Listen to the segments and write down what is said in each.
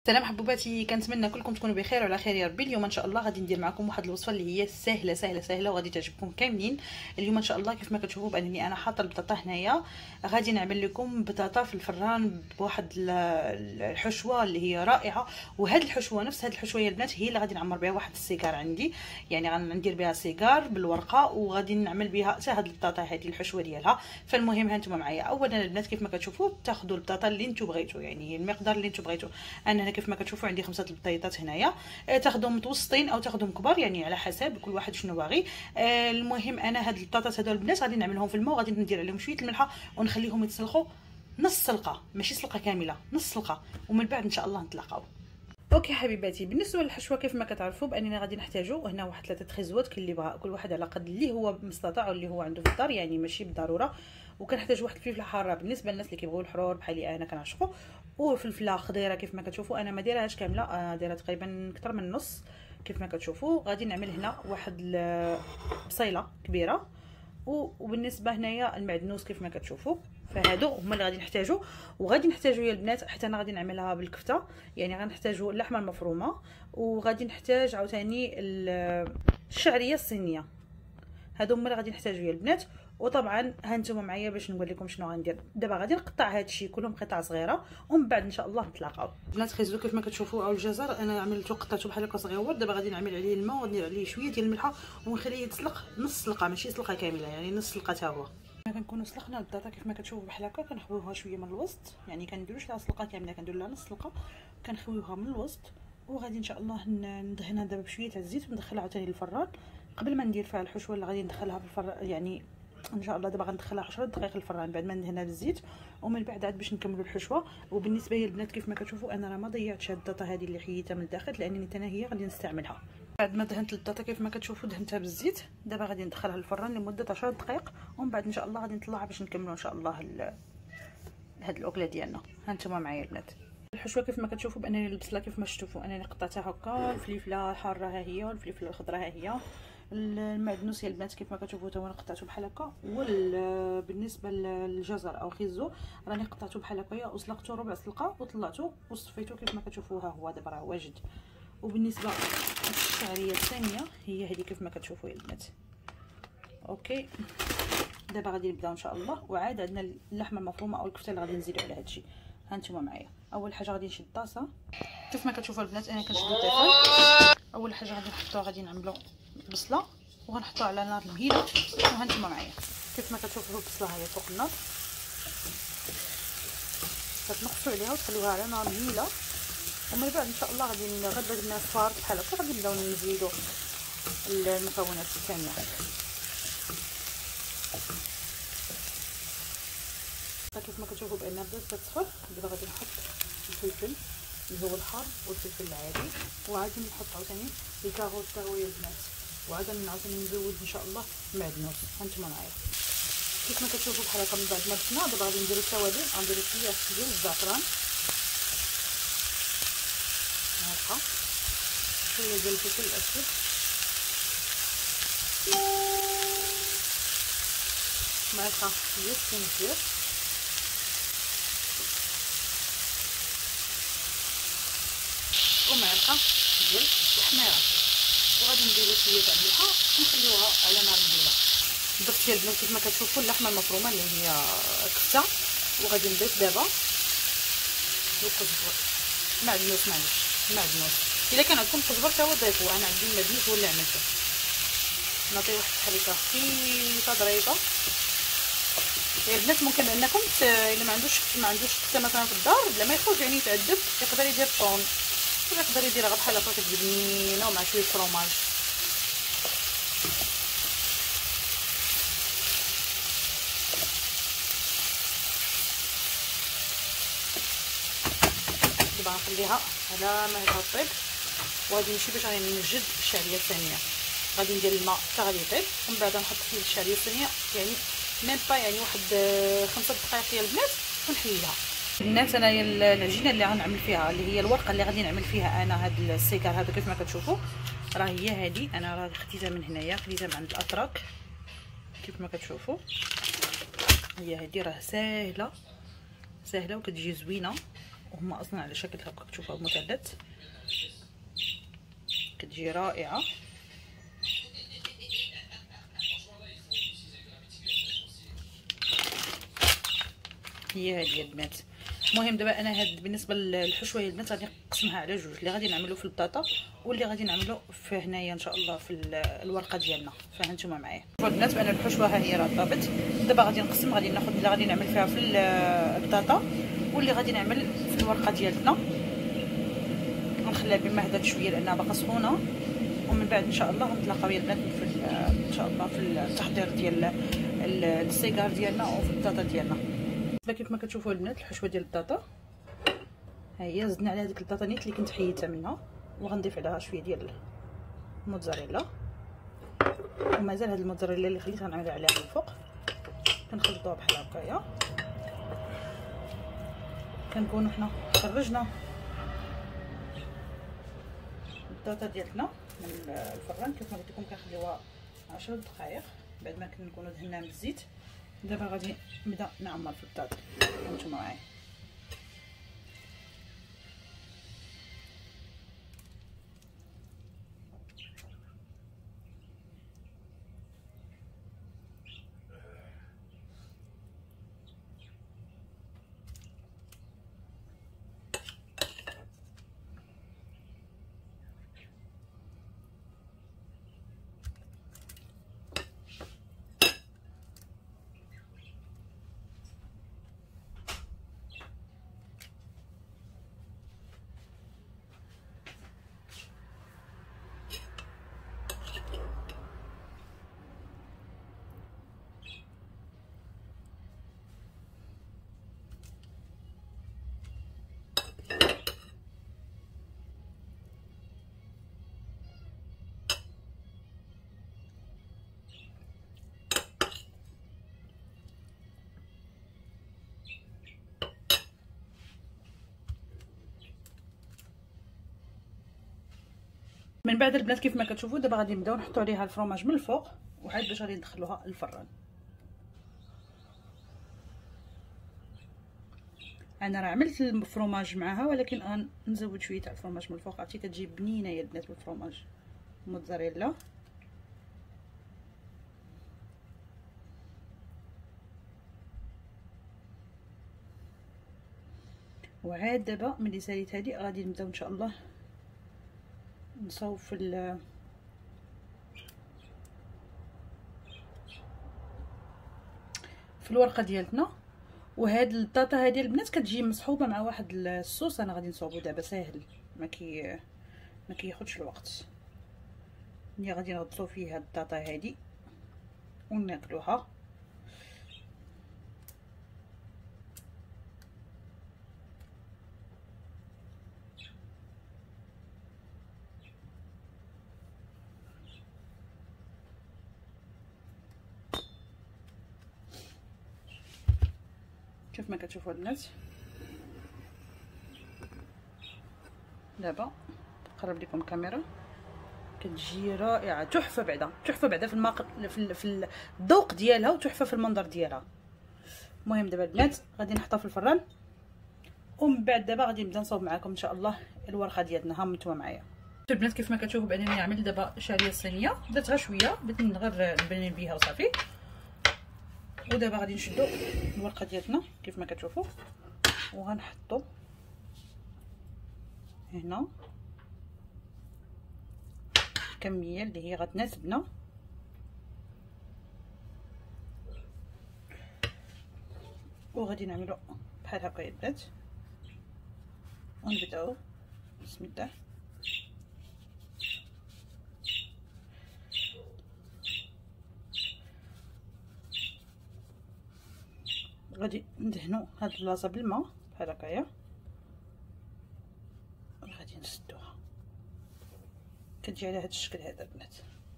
سلام حبوباتي، كنتمنى كلكم تكونوا بخير وعلى خير يا ربي. اليوم ان شاء الله غادي ندير معكم واحد الوصفه اللي هي سهله سهله سهله وغادي تعجبكم كاملين. اليوم ان شاء الله كيف ما كتشوفوا بانني انا حاطه البطاطا هنايا، غادي نعمل لكم بطاطا في الفران بواحد الحشوه اللي هي رائعه. وهاد الحشوه نفس هاد الحشوه يا البنات هي اللي غادي نعمر بها واحد السيجار عندي، يعني غندير بها سيجار بالورقه وغادي نعمل بها حتى هاد البطاطا هذه الحشوه ديالها. فالمهم ها نتوما معايا. اولا البنات كيف ما كتشوفوا تاخذوا البطاطا اللي نتو بغيتو، يعني المقدار اللي نتو بغيتو. انا هنا كيف ما كتشوفوا عندي 5 البطيطات هنايا، تاخذهم متوسطين او تاخذهم كبار، يعني على حسب كل واحد شنو باغي. المهم انا هاد البطاطات هذول البنات غادي نعملهم في الماء وغادي ندير عليهم شويه الملحه ونخليهم يتسلقوا نص سلقه، ماشي سلقه كامله، نص سلقه، ومن بعد ان شاء الله نتلاقاو. اوكي حبيباتي، بالنسبه للحشوه كيف ما كتعرفوا باننا غادي نحتاجوا هنا واحد 3 خزوات، كل اللي بغى كل واحد على قد اللي هو مستطاع واللي هو عنده في الدار، يعني ماشي بالضروره. وكنحتاج واحد الفلفله حاره بالنسبه للناس اللي كيبغيو الحرور بحالي انا كنعشقو، وفلفله خضيره كيف ما كتشوفوا. انا ما دايرهاش كامله، انا دايرها تقريبا اكثر من نص كيف ما كتشوفوا. غادي نعمل هنا واحد بصيله كبيره، وبالنسبه هنايا المعدنوس كيف ما كتشوفوا. فهادو هما اللي غادي نحتاجو. وغادي نحتاجو يا البنات حتى انا غادي نعملها بالكفته، يعني غنحتاجو اللحمه المفرومه، وغادي نحتاج عاوتاني الشعريه الصينيه. هادو هما اللي غادي نحتاجو يا البنات. وطبعا ها نتوما معايا باش نقول لكم شنو غندير دابا. غادي نقطع هادشي كلهم قطع صغيره ومن بعد ان شاء الله نتلاقاو. البنات خيزو كيف ما كتشوفوا او الجزر انا عملته قطعته بحال هكا صغيور. دابا غادي نعمل عليه الماء وندير عليه شويه ديال الملحه ونخليه يتسلق نص سلقه، ماشي سلقه كامله، يعني نص سلقه حتى هو. كنكونوا سلقنا البطاطا كيف ما كتشوفوا بحال هكا، كنخويوها شويه من الوسط، يعني كنديروش لها سلقه كامله، كندير لها نص سلقه، كنخويوها من الوسط. وغادي ان شاء الله ندهنها دابا بشويه تاع الزيت وندخلها عاوتاني للفران قبل ما ندير فيها الحشوه اللي غادي ندخلها في الفران. يعني ان شاء الله دابا غندخلها 10 دقائق الفران بعد ما ندهنها بالزيت، ومن بعد عاد باش نكملوا الحشوه. وبالنسبه لي البنات كيف ما كتشوفوا انا راه ما ضيعتش هاد البطاطا هذه اللي حيدتها من الداخل، لانني حتى هي غادي نستعملها. بعد ما دهنت البطاطا كيف ما كتشوفوا دهنتها بالزيت، دابا غادي ندخلها للفران لمده 10 دقائق، ومن بعد ان شاء الله غادي نطلعها باش نكملوا ان شاء الله هاد الاكله ديالنا. ها نتوما معايا البنات. الحشوه كيف ما كتشوفوا بانني البصله كيف ما شفتوا انني قطعتها هكا، الفلفله الحاره ها هي والفلفله الخضراء ها هي، المعدنوس يا البنات كيف ما كتشوفوا تا انا قطعته بحال هكا. بالنسبه للجزر او خيزو راني قطعته بحال هكايا وسلقته ربع سلقه وطلعته وصفيته كيف ما كتشوفوا. ها هو دابا راه واجد. وبالنسبه للشعريه الثانيه هي هذه كيف ما كتشوفوا يا البنات. اوكي دابا غادي نبداو ان شاء الله. وعاد عندنا اللحمه المفرومه او الكفته اللي غادي نزيدو على هادشي. ها نتوما معايا. اول حاجه غادي نشد طاسه كيف ما كتشوفوا البنات، انا كنشد الطاسه. اول حاجه غادي نحطوها غادي نعملوا بصله وغنحطوها على نار مهيله. وها نتوما معايا كيف ما كتشوفوا البصله هي فوق النار، كتنقصوا عليها وتخليوها على نار مهيله. ومن بعد ان شاء الله غادي غدا درنا صفار بحال هكا غادي نبداو نزيدوا المكونات الثانيه. كيف ما كتشوفوا بان بدات كتصفر. دابا غادي نحط الفلفل اللي هو الحار والفلفل العادي، وغادي نحط عاوتاني الكاروت حتى هو يا البنات، وعاد عاوتاني نزود ان شاء الله المعدنوس. هانتوما معايا كيف ما كتشوفوا بحال هكا. من بعد ما درنا دابا غادي نديرو التوابل، غنديرو شويه ديال الزعفران هكا، شويه ديال الفلفل الاسود، معلقه ديال الزنجبيل، ومعلقه ديال التحميره، وغادي نديرو شويه تاع الملحه ونخليوها على نار مهيله. ضفت يا البنات كيف ما كتشوفوا اللحمه المفرومه اللي هي كفته، وغادي نضيف دابا القزبر معدنوس، معدنوس الا كان عندكم قزبر تا هو ضيفوه، انا عندي المعدنوس هو اللي عملته. نعطي واحد التحريكه خفيفه ظريفه يا البنات. ممكن انكم الا ما عندوش كفته مثلا في الدار بلا ما يخرج يعني يتعذب، يقدر يدير طون، يقدر يديرها غير بحال هكا كتجي بنينه ومع شويه فروماج. دابا غنخليها على ما هي طيب، وغادي نمشي باش غادي نوجد الشعريه الثانيه. غادي ندير الماء حتى غادي يطيب، ومن بعد نحط فيه الشعريه الثانيه، يعني ميم با يعني واحد 5 دقائق يا البنات ونحيدها. البنات انايا العجينه اللي غنعمل فيها اللي هي الورقه اللي غادي نعمل فيها انا هاد السيكار هذا كيف ما كتشوفوا راه هي هذه. انا راه خديتها من هنايا، خديتها من عند الاتراك كيف ما كتشوفوا. هي هذه راه ساهله وكتجي زوينه وهما اصلا على شكل هكا تشوفوها مثلث، كتجي رائعه. هي هذه البنات. المهم دابا انا هاد بالنسبه للحشوه يا البنات غادي نقسمها على جوج، اللي غادي نعملو في البطاطا واللي غادي نعملو في هنايا ان شاء الله في الورقه ديالنا. فهانتوما معايا البنات انا الحشوه ها هي راه طابت. دابا غادي نقسم، غادي ناخذ اللي غادي نعمل فيها في البطاطا واللي غادي نعمل في الورقه ديالنا. غنخليها بما هدات شويه لانها باقا سخونه، ومن بعد ان شاء الله غنتلاقاو يا البنات ان شاء الله في التحضير ديال السيجار ديالنا وفي البطاطا ديالنا. كيف ما كتشوفوا البنات الحشوه ديال البطاطا ها هي. زدنا على هذيك البطاطا نيت اللي كنت حيدتها منها، وغنضيف عليها شويه ديال الموتزاريلا، ومازال هاد الموتزاريلا اللي خليت غنعملها عليها من الفوق. كنخلطوها بحال هكايا. كنكونوا حنا خرجنا البطاطا ديالنا من الفران. كيف ما قلت لكم كنخليوها 10 دقائق بعد ما كنكونوا دهناها بالزيت. دابا غادي نبدا نعمر في البطاطا. هانتوما معايا. من بعد البنات كيف ما كتشوفوا دابا غادي نبداو نحطوا عليها الفرماج من الفوق، وعاد باش غادي ندخلوها للفران. انا راه عملت الفرماج معاها، ولكن غنزود شويه تاع الفرماج من الفوق. عرفتي كتجي بنينه يا البنات بالفرماج موتزاريلا. وعاد دابا ملي ساليت هذه غادي نبداو ان شاء الله نصاوب في الورقه ديالتنا. وهاد البطاطا هذه البنات كتجي مصحوبه مع واحد الصوص انا غادي نصاوبو دابا ساهل، ما كياخذش الوقت. ملي غادي نغطسو فيه هاد البطاطا هذه وناكلوها. كيف ما كتشوفوا البنات دابا نقرب لكم الكاميرا. كتجي رائعه، تحفه بعدا، تحفه بعدا في الذوق ديالها، وتحفه في المنظر ديالها. المهم دابا البنات غادي نحطها في الفران، ومن بعد دابا غادي نبدا نصاوب معكم ان شاء الله الورقه ديالنا. ها نتوما معايا البنات كيف ما كتشوفوا بعدا نعمل دابا شاريه الصينيه. درتها شويه بغيت غير نبين بيها وصافي. ودابا غادي نشدو الورقه ديالنا كيف ما كتشوفوا، وغنحطو هنا الكميه اللي هي غتناسبنا. وغادي نعملو بحال هكا يا البنات، ونبداو بسم الله. غادي ندهنو هاد البلاصه بالماء بحال هكايا، وغادي نسدوها. كتجي على هاد الشكل هذا البنات.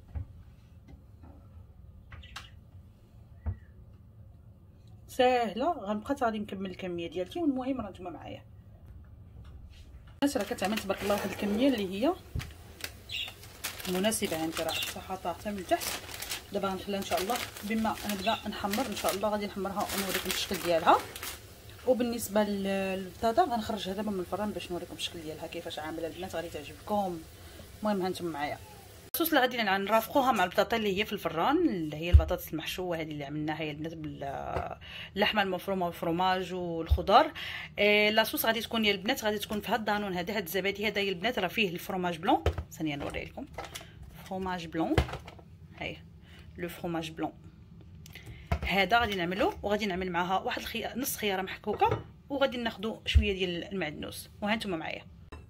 ساهله، غنبقى غادي نكمل الكميه ديالتي. والمهم راه نتوما معايا الناس راه كتعمل تبارك الله واحد الكميه اللي هي مناسبه. انت راه حاطاها حتى من تحت. دابا غنخليها ان شاء الله بما نبدا نحمر ان شاء الله. غادي نحمرها ونوريكم الشكل ديالها، وبالنسبه للبطاطا غنخرجها دابا من الفران باش نوريكم الشكل ديالها كيفاش عامله البنات، غادي تعجبكم. المهم هانتم معايا. الصوص اللي غادي نرافقوها مع البطاطا اللي هي في الفران، اللي هي البطاطس المحشوه هذه اللي عملناها هي البنات باللحمه المفرومه والفرماج والخضر. لاصوص غادي تكون يا البنات غادي تكون في هاد الدانون هذا، هاد الزبادي هذا يا البنات راه فيه الفرماج بلون. ثانيه نوري لكم فرماج بلون، هاي لو فرماج بلون هذا غادي نعملو، وغادي نعمل معاها واحد نص خياره محكوكه، وغادي ناخذوا شويه ديال المعدنوس. وها نتوما معايا.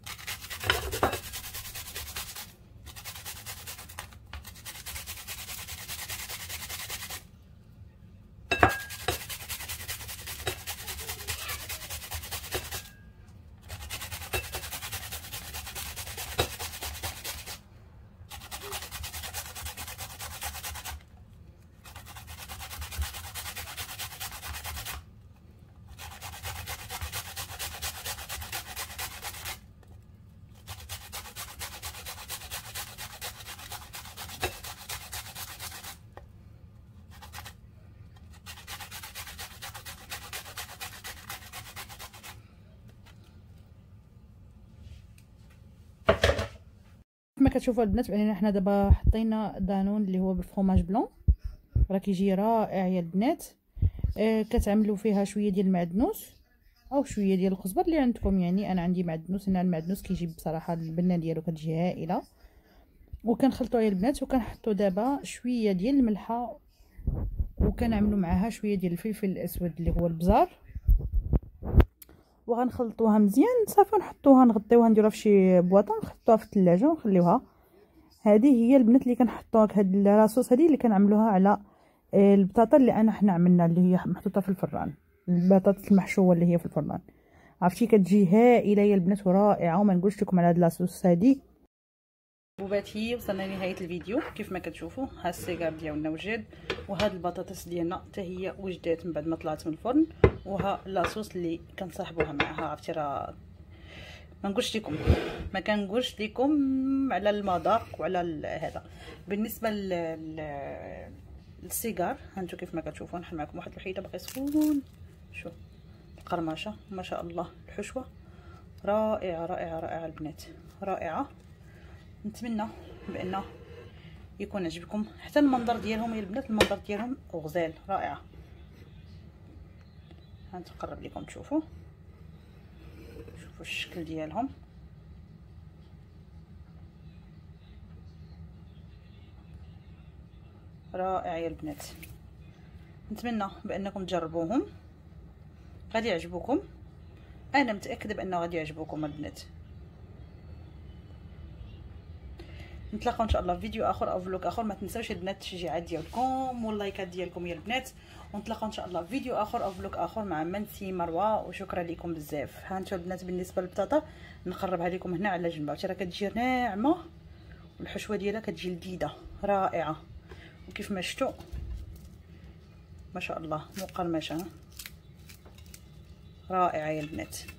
كما كتشوفوا البنات باننا حنا دابا حطينا دانون اللي هو بالفرماج بلون، راه كيجي رائع يا البنات. كتعملوا فيها شويه ديال المعدنوس او شويه ديال الخزبر اللي عندكم، يعني انا عندي معدنوس، انا المعدنوس كيجيب بصراحه البنه ديالو كتجي هائله. وكنخلطوا يا البنات، وكنحطوا دابا شويه ديال الملحه، وكنعملوا معاها شويه ديال الفلفل الاسود اللي هو البزار، وغنخلطوها مزيان صافي، ونحطوها نغطيوها نديروها في شي بواطه نحطوها في الثلاجه ونخليوها. هذه هي البنات اللي كنحطوها هاد لاصوص هذه اللي كنعملوها على البطاطا اللي حنا عملنا اللي هي محطوطه في الفران، البطاطا المحشوه اللي هي في الفران. عرفتي كتجي هائله يا البنات ورائعه. وما نقولش لكم على هاد لاصوص هذه. بوبات هي وصلنا لنهايه الفيديو. كيف ما كتشوفوا ها السيجار ديالنا وجد، وهاد البطاطس ديالنا حتى هي وجدات من بعد ما طلعت من الفرن، وها لاصوص اللي كنصاحبوها معها. عرفتي راه ما نقولش لكم، ما كنقولش لكم على المذاق وعلى هذا. بالنسبه للسيجار هانتو كيف ما كتشوفوا نحل معكم واحد الوحيده باقي سخون. شوف القرمشه ما شاء الله، الحشوه رائعه رائعه رائعه البنات، رائعه. نتمنى بانه يكون عجبكم حتى المنظر ديالهم يا البنات، المنظر ديالهم غزال رائعه. هنقرب لكم تشوفوا الشكل ديالهم رائع يا البنات. نتمنى بانكم تجربوهم، غادي يعجبوكم، انا متاكده بانه غادي يعجبوكم البنات. نتلاقاو ان شاء الله في فيديو اخر او فلوق اخر. ما تنساوش البنات التشجيعات ديالكم واللايكات ديالكم يا البنات، ونتلاقاو ان شاء الله في فيديو اخر او فلوق اخر مع منسي مروه. وشكرا لكم بزاف. ها انتم البنات بالنسبه للبطاطا نقربها لكم هنا على جنب، راه كتجي ناعمه والحشوه ديالها كتجي لذيذه رائعه. وكيف ما شفتوا ما شاء الله مقرمشه رائعه يا البنات.